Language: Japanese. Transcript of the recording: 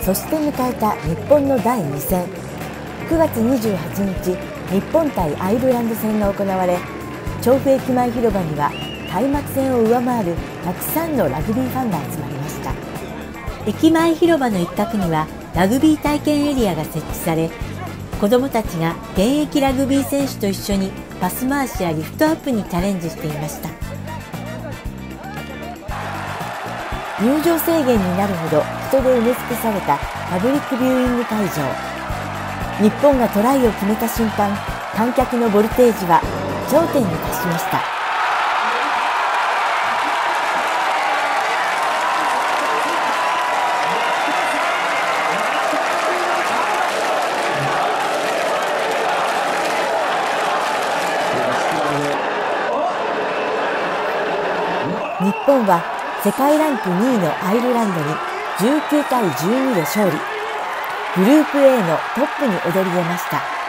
そして迎えた日本の第2戦。9月28日、日本対アイルランド戦が行われ、調布駅前広場には開幕戦を上回るたくさんのラグビーファンが集まりました。駅前広場の一角にはラグビー体験エリアが設置され、子どもたちが現役ラグビー選手と一緒にパス回しやリフトアップにチャレンジしていました。入場制限になるほど人で埋め尽くされたパブリックビューイング会場。日本がトライを決めた瞬間、観客のボルテージは頂点に達しました。日本は世界ランク2位のアイルランドに19対12で勝利。グループ A のトップに躍り出ました。